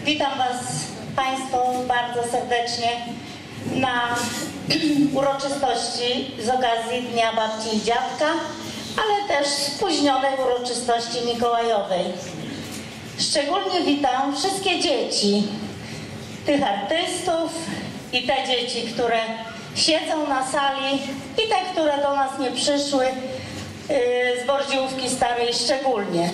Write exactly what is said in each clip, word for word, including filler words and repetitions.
Witam Was Państwo bardzo serdecznie na uroczystości z okazji Dnia Babci i Dziadka, ale też spóźnionej uroczystości mikołajowej. Szczególnie witam wszystkie dzieci, tych artystów i te dzieci, które siedzą na sali i te, które do nas nie przyszły, z Bordziłówki Starej szczególnie.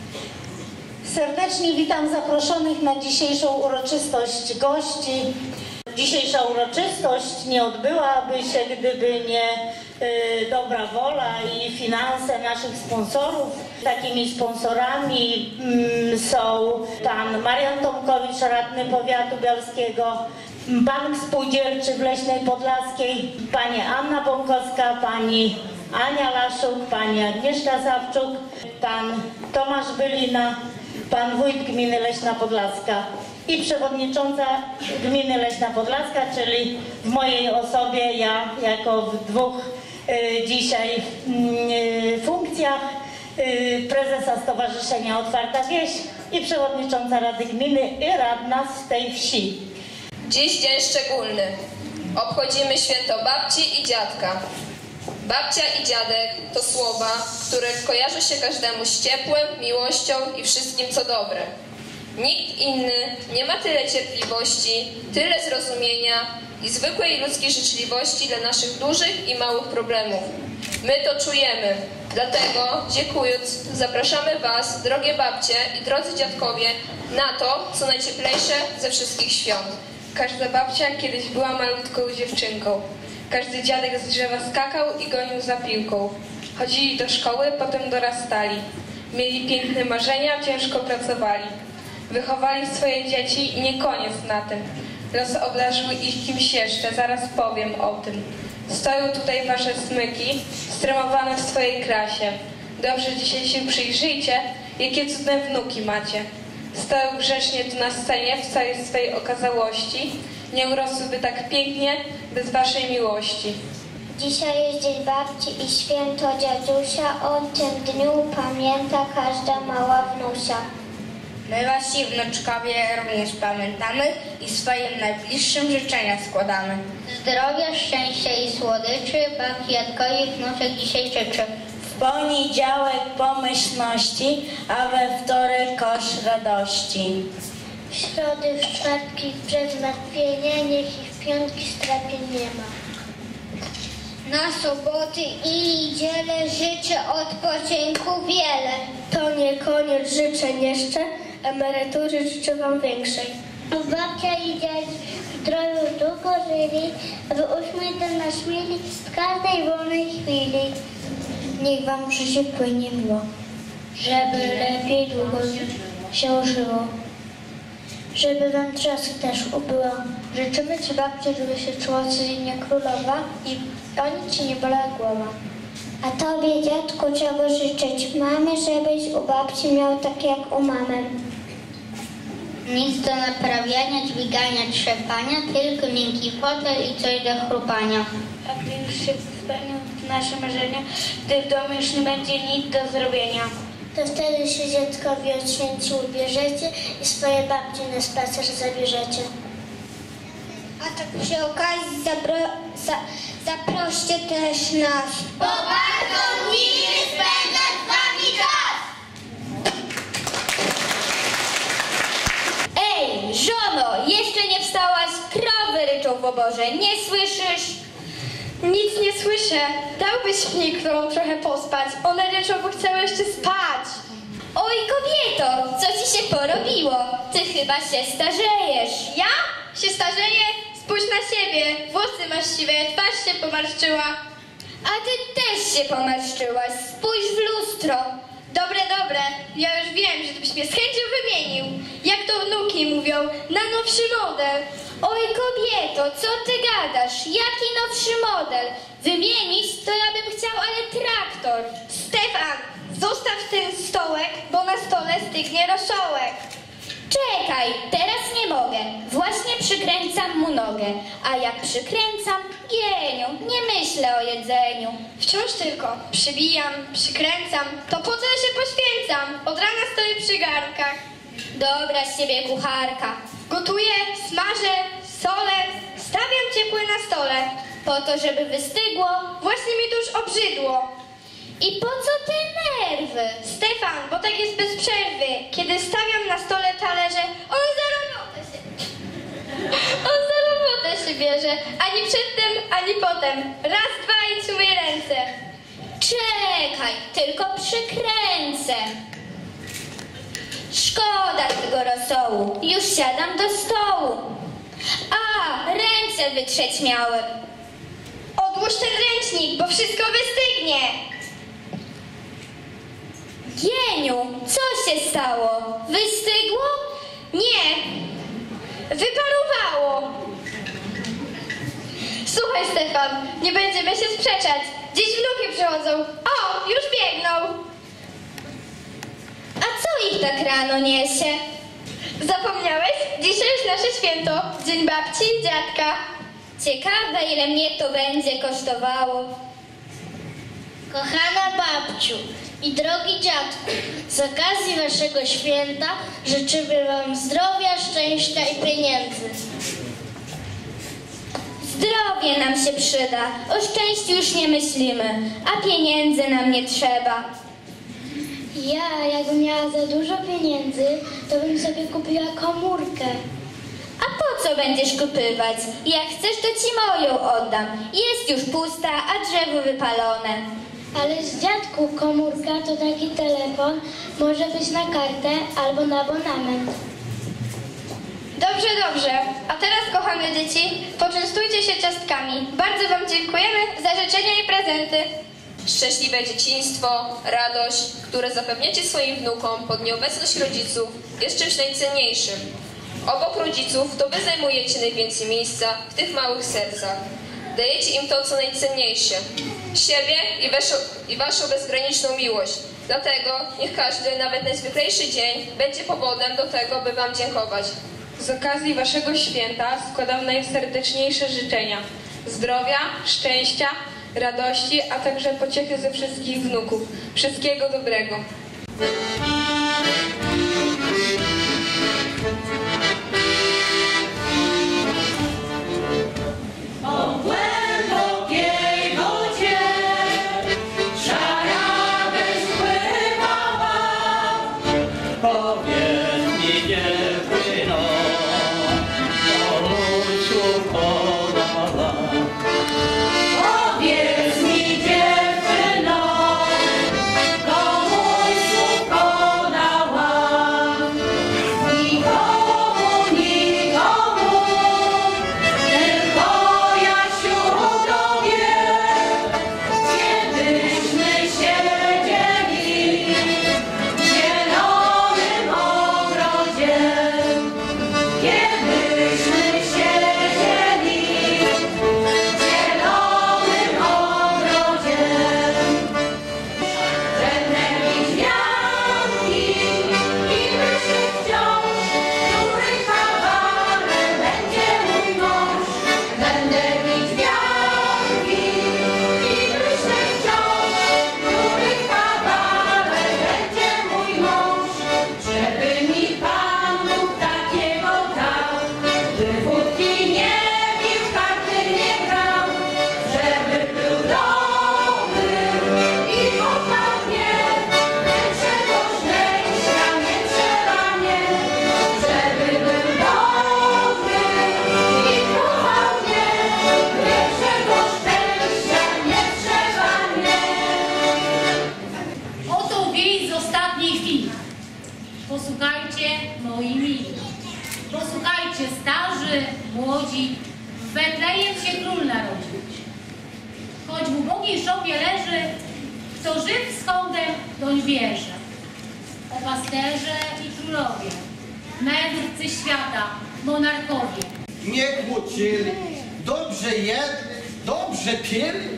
Serdecznie witam zaproszonych na dzisiejszą uroczystość gości. Dzisiejsza uroczystość nie odbyłaby się, gdyby nie y, dobra wola i finanse naszych sponsorów. Takimi sponsorami y, są pan Marian Tomkowicz, radny powiatu bialskiego, Bank Spółdzielczy w Leśnej Podlaskiej, pani Anna Bąkowska, pani Ania Laszuk, pani Agnieszka Sawczuk, pan Tomasz Bylina, pan wójt gminy Leśna Podlaska i przewodnicząca gminy Leśna Podlaska, czyli w mojej osobie ja jako w dwóch y, dzisiaj y, funkcjach y, prezesa Stowarzyszenia Otwarta Wieś i przewodnicząca Rady Gminy i radna z tej wsi. Dziś dzień szczególny. Obchodzimy święto babci i dziadka. Babcia i dziadek to słowa, które kojarzą się każdemu z ciepłem, miłością i wszystkim co dobre. Nikt inny nie ma tyle cierpliwości, tyle zrozumienia i zwykłej ludzkiej życzliwości dla naszych dużych i małych problemów. My to czujemy, dlatego dziękując zapraszamy Was, drogie babcie i drodzy dziadkowie, na to, co najcieplejsze ze wszystkich świąt. Każda babcia kiedyś była malutką dziewczynką. Każdy dziadek z drzewa skakał i gonił za piłką. Chodzili do szkoły, potem dorastali. Mieli piękne marzenia, ciężko pracowali. Wychowali swoje dzieci i nie koniec na tym. Los obdarzył ich kimś jeszcze, zaraz powiem o tym. Stoją tutaj wasze smyki, stremowane w swojej klasie. Dobrze dzisiaj się przyjrzyjcie, jakie cudne wnuki macie. Stoją grzecznie tu na scenie w całej swojej okazałości. Nie urosłyby tak pięknie bez waszej miłości. Dzisiaj jest Dzień Babci i święto dziadusia. O tym dniu pamięta każda mała wnusia. My wasi wnuczkowie również pamiętamy i swoim najbliższym życzenia składamy. Zdrowia, szczęścia i słodyczy babci, dziadkowi, wnuczek dzisiaj życzy. W poniedziałek pomyślności, a we wtorek kosz radości. W środy, w czwartki przez zmartwienie, niech ich w piątki strapień nie ma. Na soboty i niedzielę życzę odpoczynku wiele. To nie koniec życzeń jeszcze, emerytury życzę wam większej. Babcia i dziad w zdrowiu długo żyli, aby uśmiechem nas mieli w każdej wolnej chwili. Niech wam życie płynie miło, żeby lepiej długo się żyło. Żeby wam trzask też ubyło. Życzymy ci babci, żeby się czuła codziennie królowa i o nic ci nie bolała głowa. A tobie, dziadku, czego życzyć mamy, żebyś u babci miał tak jak u mamy. Nic do naprawiania, dźwigania, trzepania, tylko miękki fotel i coś do chrupania. A gdy już się spełnią nasze marzenia, gdy w domu już nie będzie nic do zrobienia, to wtedy się dziadkowi od święci ubierzecie i swoje babci na spacer zabierzecie. A tak przy okazji zapro, za, zaproście też nas. Bo bardzo miły spędzać z wami czas! Ej, żono, jeszcze nie wstałaś? Krowy ryczą w oborze, nie słyszysz? Nic nie słyszę. Dałbyś mi krową trochę pospać. One ryczą, bo chciały jeszcze spać. Oj, kobieto, co ci się porobiło? Ty chyba się starzejesz. Ja? Się starzeję? Spójrz na siebie. Włosy masz siwe, twarz się pomarszczyła. A ty też się pomarszczyłaś. Spójrz w lustro. Dobre, dobre. Ja już wiem, że byś mnie z chęcią wymienił. Jak to wnuki mówią, na nowszy model. Oj, kobieto, co ty gadasz? Jaki nowszy model? Wymienić to ja bym chciał, ale traktor. Stefan, zostaw ten stołek, bo na stole stygnie rosołek. Czekaj, teraz nie mogę. Właśnie przykręcam mu nogę. A jak przykręcam, jeniu, nie myślę o jedzeniu. Wciąż tylko przybijam, przykręcam. To po co ja się poświęcam? Od rana stoję przy garnkach. Dobra z ciebie kucharka. Gotuję, smażę, solę, stawiam ciepłe na stole. Po to, żeby wystygło. Właśnie mi to już obrzydło. I po co te nerwy? Stefan, bo tak jest bez przerwy. Kiedy stawiam na stole talerze, on za robotę się... On za robotę się bierze. Ani przedtem, ani potem. Raz, dwa i trzymaj ręce. Czekaj, tylko przykręcę. Szkoda tego rosołu. Już siadam do stołu. A, ręce wytrzeć miałem. Odłóż ten ręcznik, bo wszystko wystygnie. Gieniu, co się stało? Wystygło? Nie, wyparowało. Słuchaj, Stefan, nie będziemy się sprzeczać. Dziś wnuki przychodzą. O, już biegną. A co ich tak rano niesie? Zapomniałeś? Dzisiaj jest nasze święto. Dzień babci i dziadka. Ciekawe, ile mnie to będzie kosztowało. Kochana babciu i drogi dziadku, z okazji waszego święta życzymy wam zdrowia, szczęścia i pieniędzy. Zdrowie nam się przyda, o szczęściu już nie myślimy, a pieniędzy nam nie trzeba. Ja, jakbym miała za dużo pieniędzy, to bym sobie kupiła komórkę. A po co będziesz kupywać? Jak chcesz, to ci moją oddam. Jest już pusta, a drzewo wypalone. Ale z dziadku komórka to taki telefon, może być na kartę albo na abonament. Dobrze, dobrze. A teraz, kochane dzieci, poczęstujcie się ciastkami. Bardzo wam dziękujemy za życzenia i prezenty. Szczęśliwe dzieciństwo, radość, które zapewniacie swoim wnukom pod nieobecność rodziców, jest czymś najcenniejszym. Obok rodziców to wy zajmujecie najwięcej miejsca w tych małych sercach. Dajecie im to, co najcenniejsze. Siebie i waszą, i waszą bezgraniczną miłość. Dlatego niech każdy, nawet najzwyklejszy dzień, będzie powodem do tego, by wam dziękować. Z okazji waszego święta składam najserdeczniejsze życzenia. Zdrowia, szczęścia, radości, a także pociechy ze wszystkich wnuków. Wszystkiego dobrego. Posłuchajcie, moi mili, posłuchajcie, starzy, młodzi, w Betlejem się król narodził. Choć w ubogiej szopie leży, kto żyw z hołdem, doń wierzy. O pasterze i królowie, mędrcy świata, monarchowie. Nie kłócili, dobrze jedli, dobrze pili.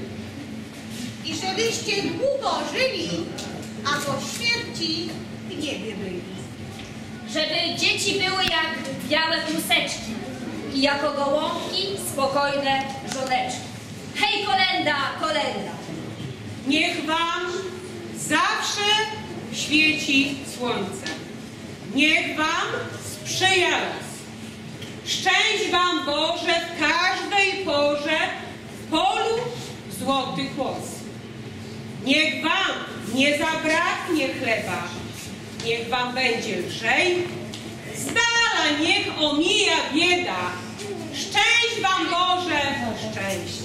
I żebyście długo żyli, a po śmierci w niebie byli. Żeby dzieci były jak białe kluseczki i jako gołąbki spokojne żoneczki. Hej, kolenda, kolenda! Niech wam zawsze świeci słońce. Niech wam sprzyja los. Szczęść wam Boże w każdej porze, w polu złoty kłos. Niech wam nie zabraknie chleba, niech wam będzie lżej, z dala niech omija bieda. Szczęść wam Boże, szczęść.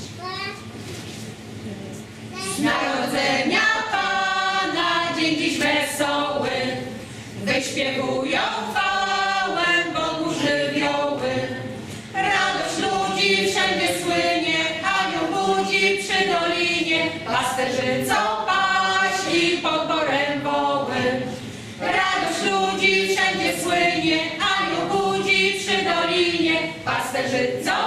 Z narodzenia Pana dzień dziś wesoły, wyśpiewują chwałę Bogu żywioły. Radość ludzi wszędzie słynie, anioł budzi przy dolinie, pasterzycą paśni pod borem woły. Radość ludzi wszędzie słynie, anioł budzi przy dolinie, pasterzycą